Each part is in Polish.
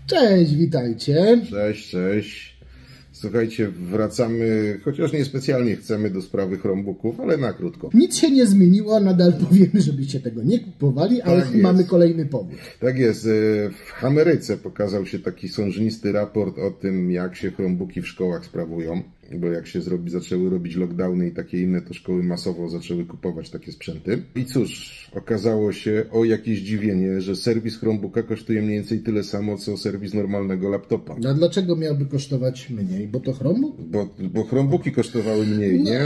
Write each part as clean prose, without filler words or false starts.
Cześć, witajcie. Cześć, cześć. Słuchajcie, wracamy, chociaż niespecjalnie chcemy do sprawy Chromebooków, ale na krótko. Nic się nie zmieniło, nadal powiemy, żebyście tego nie kupowali, ale Tak mamy kolejny powód. Tak jest. W Ameryce pokazał się taki sążnisty raport o tym, jak się Chromebooki w szkołach sprawują. Bo jak się zaczęły robić lockdowny i takie inne, to szkoły masowo zaczęły kupować takie sprzęty. I cóż, okazało się, o jakieś zdziwienie, że serwis Chromebooka kosztuje mniej więcej tyle samo, co serwis normalnego laptopa. A dlaczego miałby kosztować mniej? Bo to Chromebook? Bo Chromebooki kosztowały mniej, nie?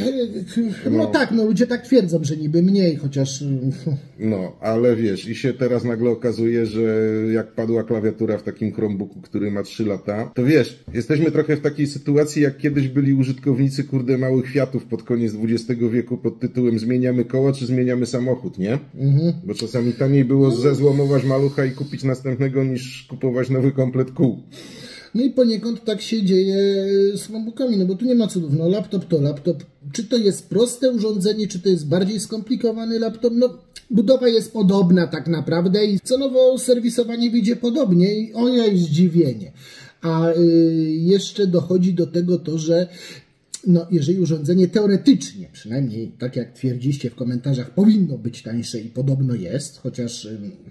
No tak, ludzie tak twierdzą, że niby mniej, chociaż... No, ale wiesz, i się teraz nagle okazuje, że jak padła klawiatura w takim Chromebooku, który ma 3 lata, to wiesz, jesteśmy trochę w takiej sytuacji, jak kiedyś byli użytkownicy, małych Fiatów pod koniec XX wieku pod tytułem zmieniamy koło, czy zmieniamy samochód, nie? Bo czasami taniej było zezłomować malucha i kupić następnego, niż kupować nowy komplet kół. No i poniekąd tak się dzieje z Chromebookami, no bo tu nie ma cudów. No laptop to laptop. Czy to jest proste urządzenie, czy to jest bardziej skomplikowany laptop? No budowa jest podobna tak naprawdę i cenowo serwisowanie wyjdzie podobnie i ojej, zdziwienie. A jeszcze dochodzi do tego to, że no, jeżeli urządzenie teoretycznie, przynajmniej tak jak twierdziliście w komentarzach, powinno być tańsze i podobno jest, chociaż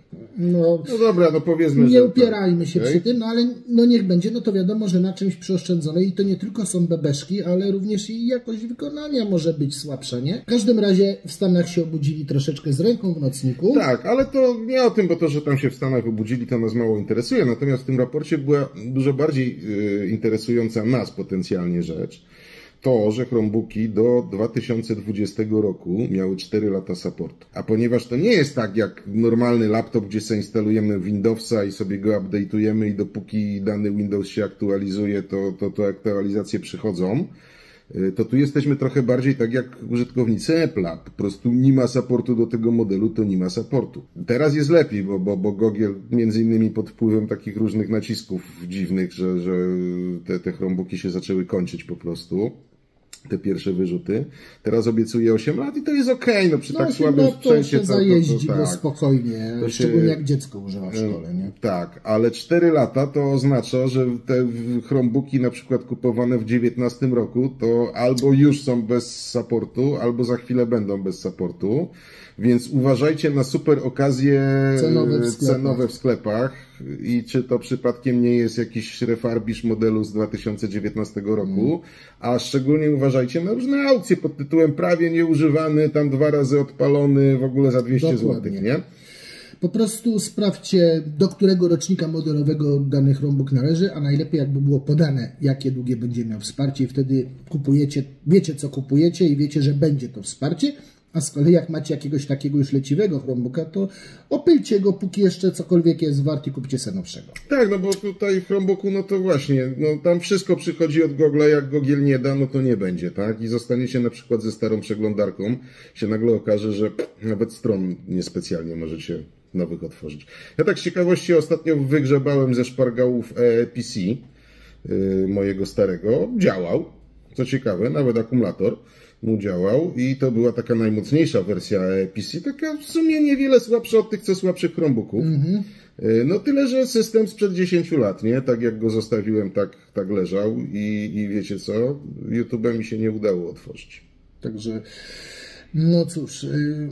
no dobra, no powiedzmy, nie że upierajmy się okay. przy tym, no ale no niech będzie, no to wiadomo, że na czymś przeoszczędzone i to nie tylko są bebeszki, ale również i jakość wykonania może być słabsza, nie? W każdym razie w Stanach się obudzili troszeczkę z ręką w nocniku. Tak, ale to nie o tym, bo to, że tam się w Stanach obudzili, to nas mało interesuje, natomiast w tym raporcie była dużo bardziej interesująca nas potencjalnie rzecz. To, że Chromebooki do 2020 roku miały 4 lata supportu. A ponieważ to nie jest tak jak normalny laptop, gdzie sobie instalujemy Windowsa i sobie go update'ujemy i dopóki dany Windows się aktualizuje, to aktualizacje przychodzą, to tu jesteśmy trochę bardziej tak jak użytkownicy Apple'a. Po prostu nie ma supportu do tego modelu, to nie ma supportu. Teraz jest lepiej, bo Google między innymi pod wpływem takich różnych nacisków dziwnych, że te Chromebooki się zaczęły kończyć po prostu. Te pierwsze wyrzuty. Teraz obiecuje 8 lat i to jest okej, no przy tak słabym sprzęcie to zajeździ to go tak. Spokojnie, szczególnie jak dziecko używa w szkole, nie? Tak, ale 4 lata to oznacza, że te Chromebooki na przykład kupowane w 2019 roku to albo już są bez supportu, albo za chwilę będą bez supportu, więc uważajcie na super okazje cenowe w sklepach. I czy to przypadkiem nie jest jakiś refarbisz modelu z 2019 roku, a szczególnie uważajcie na różne aukcje pod tytułem prawie nieużywany, tam 2 razy odpalony, w ogóle za 200 zł, nie? Po prostu sprawdźcie, do którego rocznika modelowego dany Chromebook należy, a najlepiej jakby było podane, jakie długie będzie miał wsparcie i wtedy kupujecie, wiecie co kupujecie i wiecie, że będzie to wsparcie. A z kolei jak macie jakiegoś takiego już leciwego Chromebooka, to opylcie go, póki jeszcze cokolwiek jest wart i kupcie sobie nowszego. Tak, no bo tutaj w Chromebooku, no to właśnie, no tam wszystko przychodzi od Google'a, jak Google nie da, no to nie będzie, tak? I zostaniecie na przykład ze starą przeglądarką, się nagle okaże, że nawet stron niespecjalnie możecie nowych otworzyć. Ja tak z ciekawości ostatnio wygrzebałem ze szpargałów PC mojego starego, działał, co ciekawe, nawet akumulator mu działał i to była taka najmocniejsza wersja PC, taka w sumie niewiele słabsza od tych, co słabszych Chromebooków. No tyle, że system sprzed 10 lat, nie? Tak jak go zostawiłem, tak leżał i wiecie co? YouTube'a mi się nie udało otworzyć. Także, no cóż,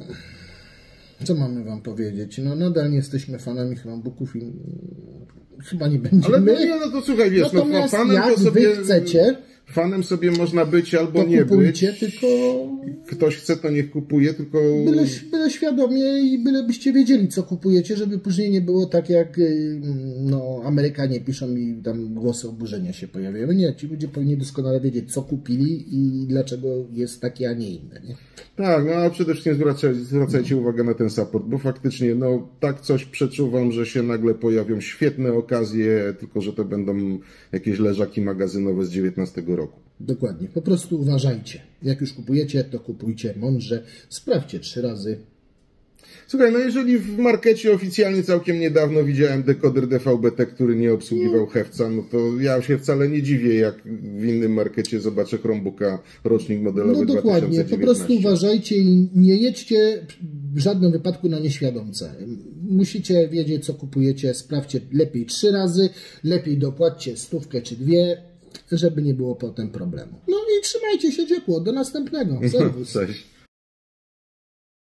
co mamy wam powiedzieć? No nadal nie jesteśmy fanami Chromebooków i chyba nie będziemy. Ale no to słuchaj, wiesz, natomiast fanem jak to sobie... wy chcecie... Fanem sobie można być albo to nie kupujcie, być. Tylko ktoś chce, to niech kupuje, tylko... Byle świadomie i byle byście wiedzieli, co kupujecie, żeby później nie było tak, jak no, Amerykanie piszą i tam głosy oburzenia się pojawiają. Nie, ci ludzie powinni doskonale wiedzieć, co kupili i dlaczego jest takie, a nie inne. Nie? Tak, no a przede wszystkim zwracajcie uwagę na ten support, bo faktycznie, no tak coś przeczuwam, że się nagle pojawią świetne okazje, tylko że to będą jakieś leżaki magazynowe z 19 roku. Dokładnie, po prostu uważajcie. Jak już kupujecie, to kupujcie mądrze, sprawdźcie 3 razy. Słuchaj, no jeżeli w markecie oficjalnie całkiem niedawno widziałem dekoder DVB-T, który nie obsługiwał Hefca, no to ja się wcale nie dziwię, jak w innym markecie zobaczę Chromebooka rocznik modelowy 2019. No dokładnie, 2019. Po prostu uważajcie i nie jedźcie w żadnym wypadku na nieświadomce. musicie wiedzieć, co kupujecie, sprawdźcie lepiej 3 razy, lepiej dopłaćcie 100 czy 2, żeby nie było potem problemu. No i trzymajcie się ciepło, do następnego. Serwus. Cześć.